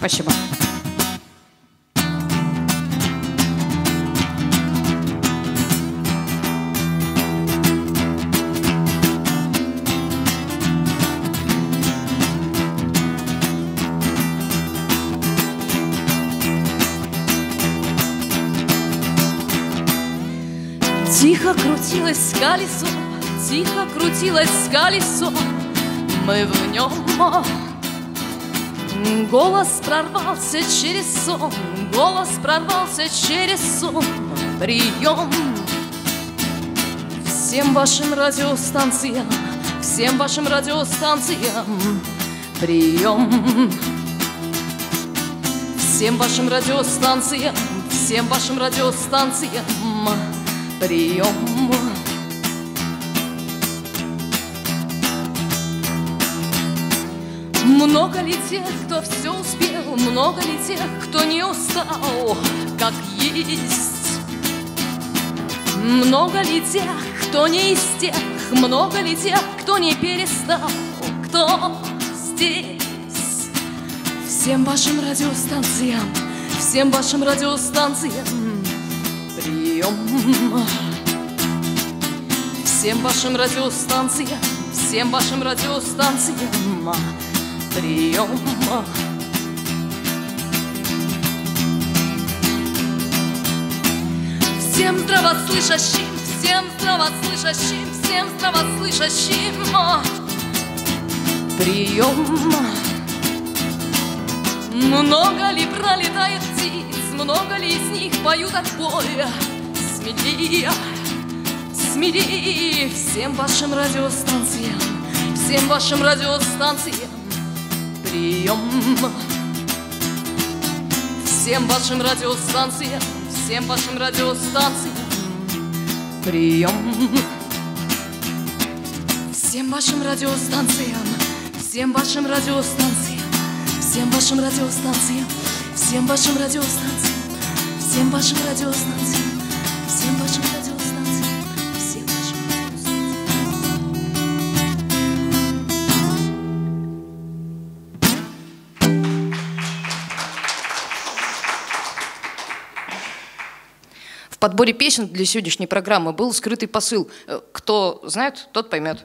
Спасибо. Тихо крутилось колесо, тихо крутилось колесо, мы в нем. Голос прорвался через сон, голос прорвался через сон. Прием всем вашим радиостанциям, всем вашим радиостанциям. Прием всем вашим радиостанциям, всем вашим радиостанциям. Прием. Много ли тех, кто все успел, много ли тех, кто не устал, как есть? Много ли тех, кто не из тех, много ли тех, кто не перестал, кто здесь? Всем вашим радиостанциям, всем вашим радиостанциям. Прием. Всем вашим радиостанциям, всем вашим радиостанциям. Прием. Всем здравослышащим, всем здравослышащим, всем здравослышащим. Прием. Много ли пролетает птиц, много ли из них поют от боя? Смелее, смелее. Всем вашим радиостанциям, всем вашим радиостанциям. Прием. Всем вашим радиостанциям, всем вашим радиостанциям. Прием. Всем вашим радиостанциям, всем вашим радиостанциям, всем вашим радиостанциям, всем вашим радиостанциям, всем вашим радиостанциям, всем вашим радиостанциям, всем вашим В подборе песен для сегодняшней программы был скрытый посыл. Кто знает, тот поймет.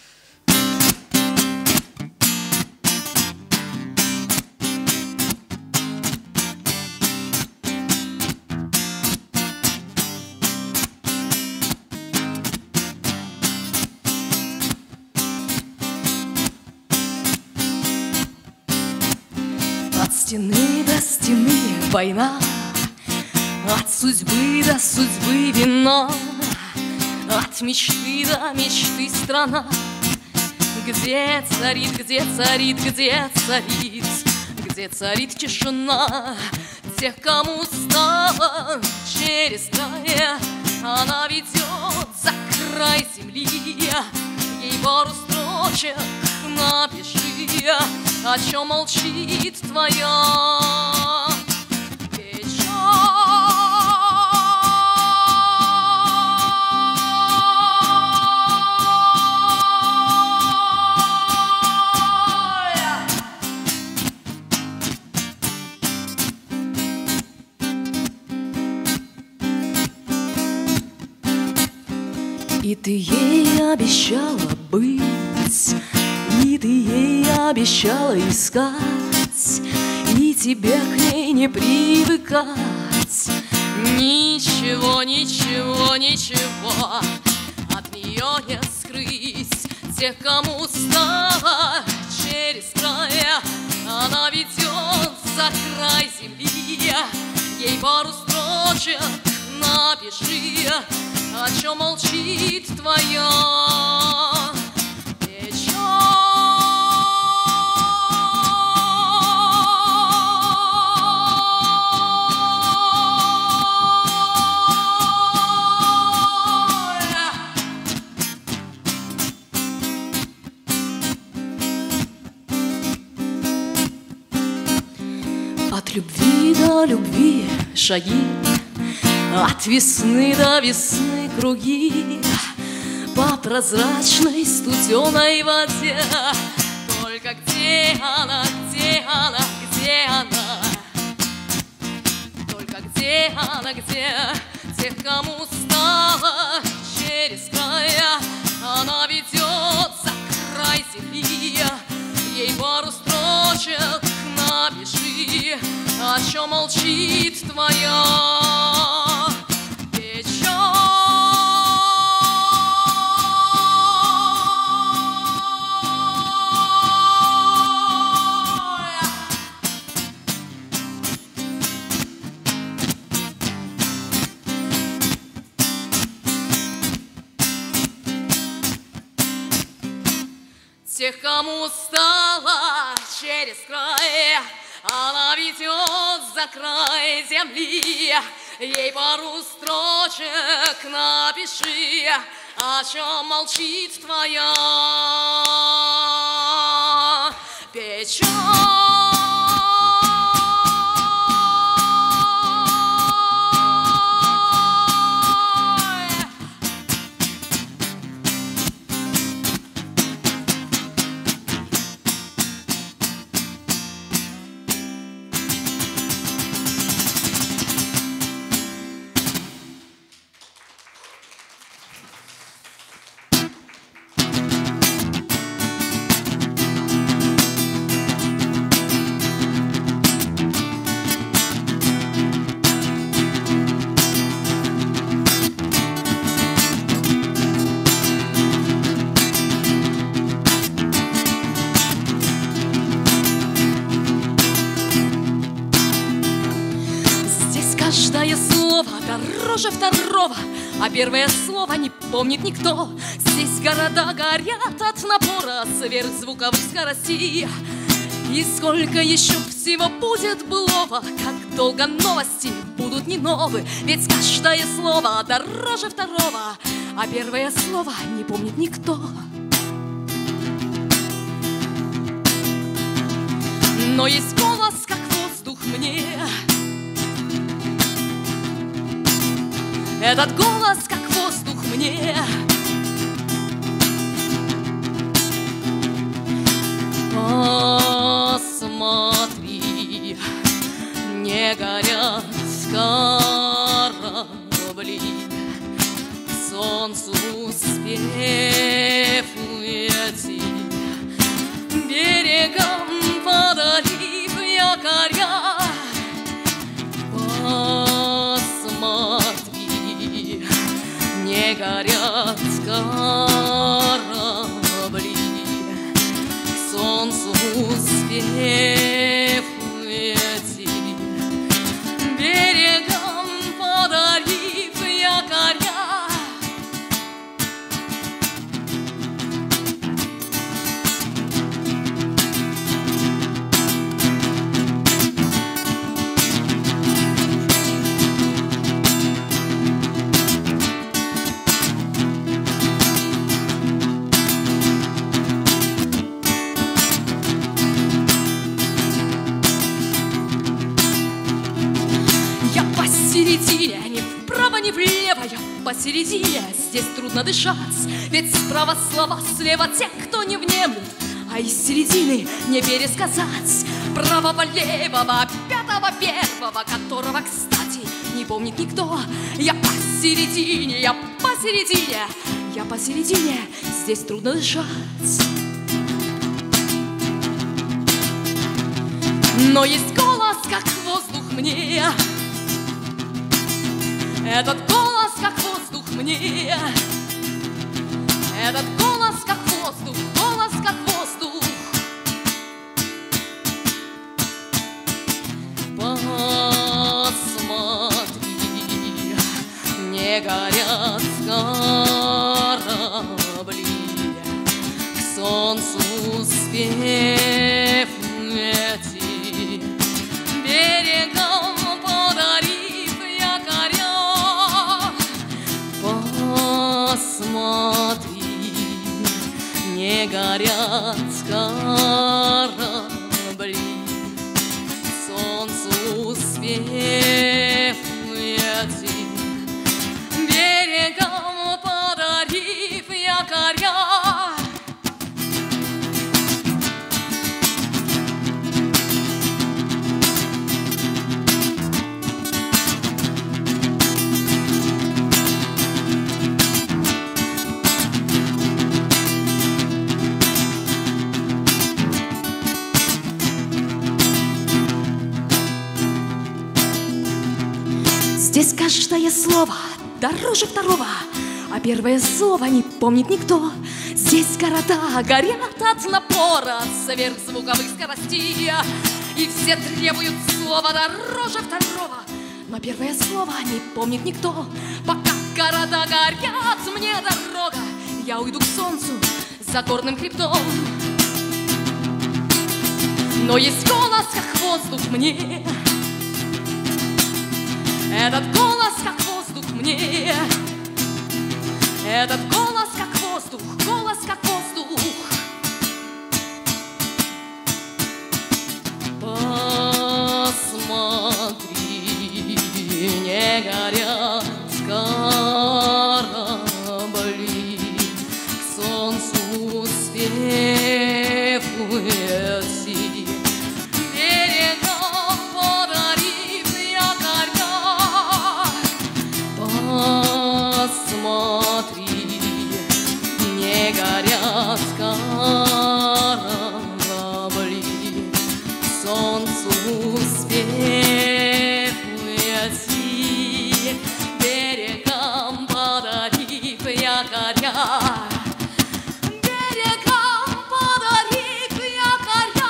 От стены до стены война, от судьбы до судьбы вина, от мечты до мечты страна. Где царит, где царит, где царит, где царит тишина тех, кому стало через край. Она ведет за край земли, ей пару строчек напиши, о чем молчит твоя печаль. И ты ей обещала быть, и ты ей обещала искать, и тебе к ней не привыкать. Ничего, ничего, ничего от нее не скрыть. Тех, кому стало через край, она ведет за край земли. Ей пару строчек напиши, о чем молчит твоя От любви до любви шаги, от весны до весны круги, по прозрачной студеной воде. Только где она, где она, где она? где она, где? Тех, кому стало через края. Она ведет за край земли, ей пару строчек напиши, о чем молчит твоя печаль. Тех, кому стало через край, она ведет за край земли, ей пару строчек напиши, о чем молчит твоя печаль. Каждое слово дороже второго, а первое слово не помнит никто. Здесь города горят от напора сверхзвуковых скоростей. И сколько еще всего будет былого, как долго новости будут не новы. Ведь каждое слово дороже второго, а первое слово не помнит никто. Но есть голос, как воздух мне. Этот голос, как воздух мне. Посмотри, не горят корабли, к солнцу успев уйти, берегом подарив якоря. Посмотри, не горят корабли, к солнцу успев уйти, берегом подарив якоря. Посередине, ни вправо, ни влево, я посередине. Здесь трудно дышать, ведь справа слова, слева те, кто не внемлет, а из середины не пересказать правого, левого, пятого, первого, которого, кстати, не помнит никто. Я посередине, я посередине, я посередине. Здесь трудно дышать. Но есть голос, как воздух мне. Этот голос, как воздух мне. Этот голос, как воздух, голос, как воздух. Посмотри, не горят корабли, к солнцу успев уйти, берегом подарив якоря. Посмотри, не горят корабли, к солнцу успев уйти, берегом подарив якоря. Здесь каждое слово дороже второго, а первое слово не помнит никто. Здесь города горят от напора сверхзвуковых скоростей, и все требуют слова дороже второго, но первое слово не помнит никто. Пока города горят, мне дорога, я уйду к солнцу за горным хребтом. Но есть голос, как воздух мне, этот голос, как воздух мне, этот голос, как воздух, голос, как воздух. Посмотри, не горят корабли, к солнцу светлые си, берегом подарив якоря. Посмотри, не горят корабли, к солнцу светлые си, берегом подарив якоря. Берегом подарив якоря.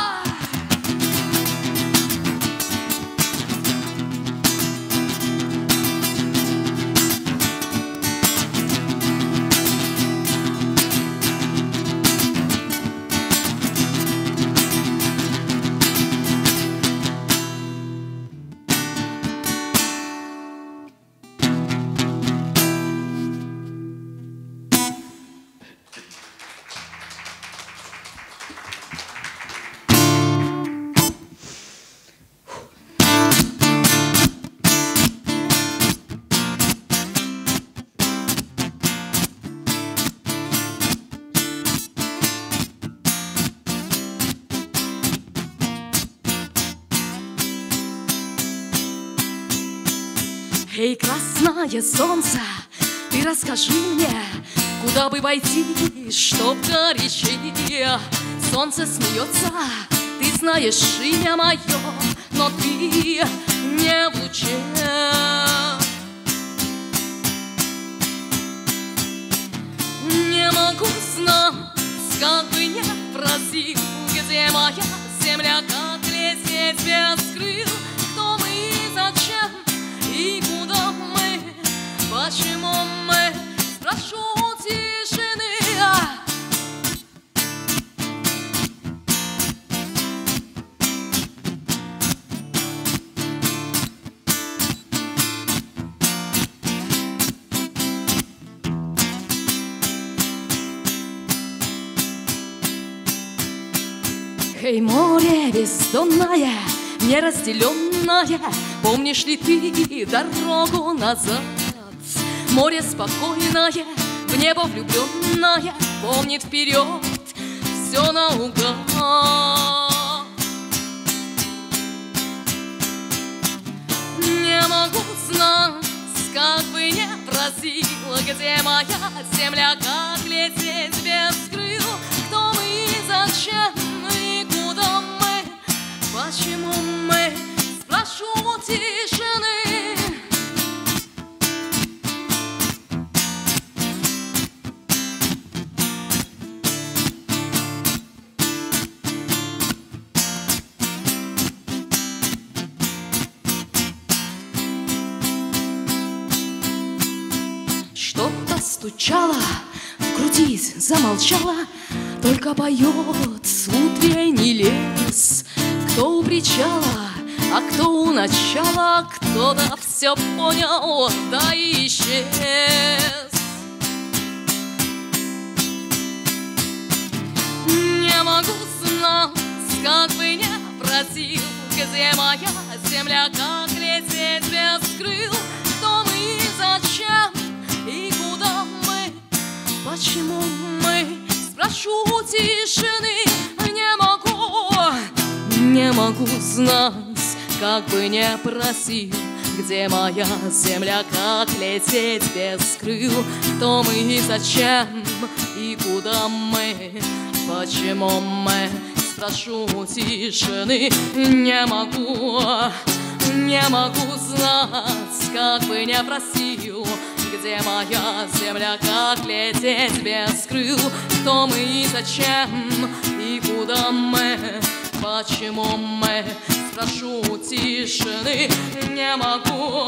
Эй, красное солнце, ты расскажи мне, куда бы войти, чтоб горячее. Солнце смеется, ты знаешь имя мое, но ты не в луче. Не могу знать, как бы не просил, где моя земля, как лететь без крыл. Кто мы и зачем, и куда мы, почему мы, спрошу тишины. Эй, море бездонное, неразделенное, помнишь ли ты дорогу назад? Море спокойное, в небо влюбленное, помнит вперед все наугад. Не могу знать, как бы не просил, где моя земля, как лететь без крыл. Кто мы и зачем, и куда мы, почему мы, спрошу тишины. Что-то стучало в груди, замолчало, только поет с утренний лес. Кто у причала, а кто у начала, кто-то все понял, да и исчез. Не могу знать, как бы не просил, где моя земля, как лететь без крыл. Кто мы и зачем, и куда мы, почему мы, спрошу тишины. Не могу знать, как бы не просил, где моя земля, как лететь без крыл. Кто мы и зачем, и куда мы, почему мы, спрошу тишины. Не могу Не могу знать, как бы не просил, где моя земля, как лететь без крыл, кто мы и зачем, и куда мы, почему мы, спрошу тишины. Не могу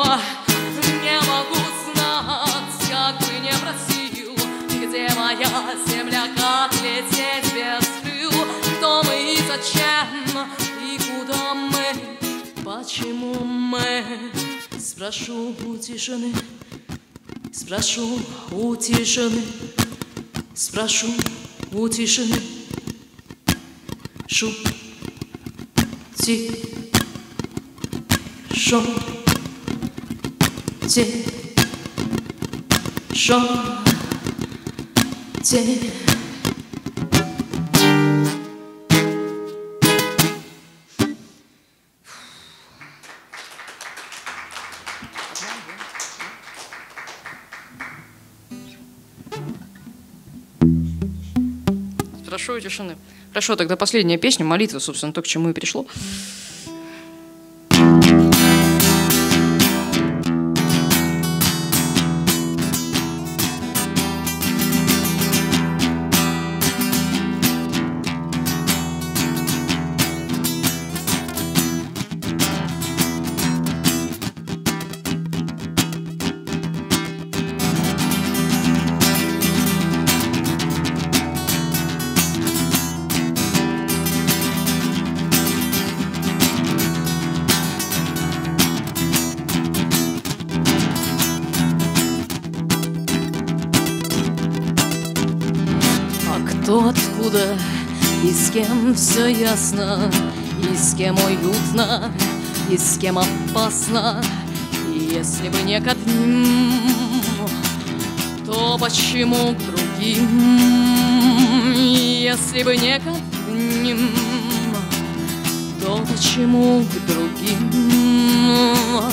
знать, как бы не просил, где моя земля, как лететь без крыл, кто мы и зачем, и куда мы, почему мы, спрошу у тишины, спрошу у тишины, спрошу у тишины. Шу, ти, шо, те, шо, те. Прошу тишины. Хорошо, тогда последняя песня, молитва, собственно, то, к чему и пришло. Кто откуда и с кем все ясно, и с кем уютно, и с кем опасно. И если бы не к одним, то почему к другим? И если бы не к одним, то почему к другим?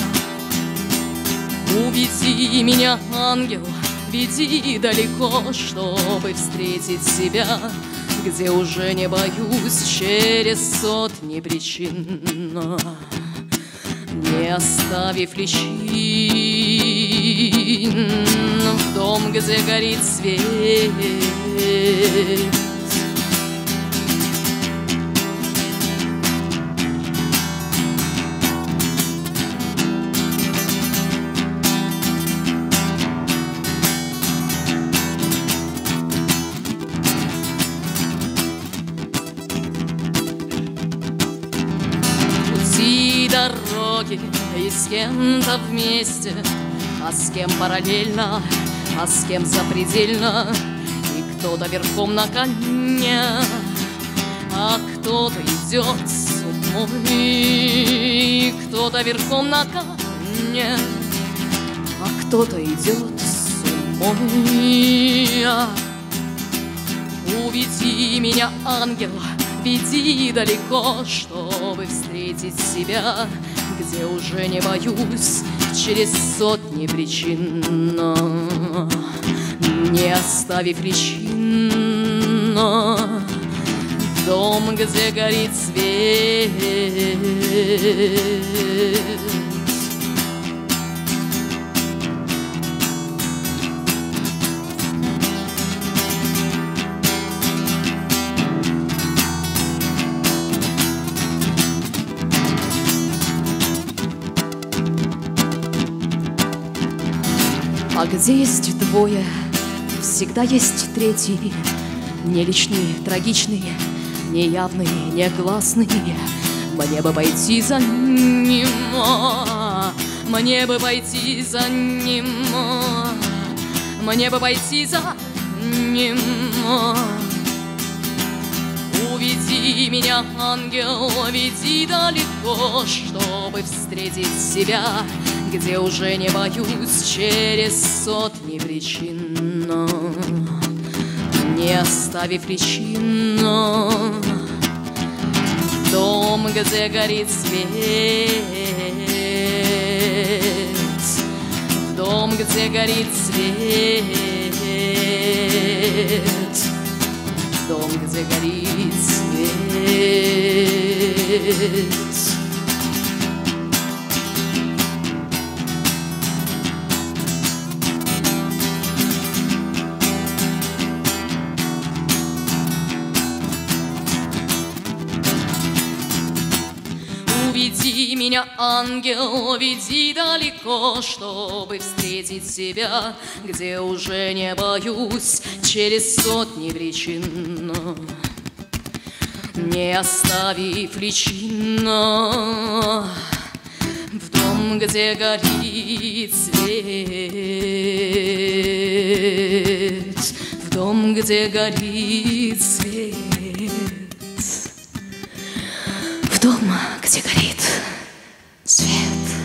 Уведи меня, ангел, веди далеко, чтобы встретить себя, где уже не боюсь через сотни причин, не оставив личин в дом, где горит свет. Дороги и с кем-то вместе, а с кем параллельно, а с кем запредельно. И кто-то верхом на коне, а кто-то идет с умой. И кто-то верхом на коне, а кто-то идет с умой. Уведи меня, ангел, веди далеко, чтобы встретить себя, где уже не боюсь через сотни причин, не оставив причин в дом, где горит свет. А где есть двое, всегда есть третий, не личный, трагичный, неявный, негласный. Мне бы пойти за ним, мне бы пойти за ним, мне бы пойти за ним. Уведи меня, ангел, веди далеко, чтобы встретить себя, где уже не боюсь через сотни причин, не оставив причин в дом, где горит свет, в дом, где горит свет, в дом, где горит свет. ангел, веди далеко, чтобы встретить себя, где уже не боюсь через сотни причин, не оставив личин. В дом, где горит свет, в дом, где горит свет, в дом, где горит свет.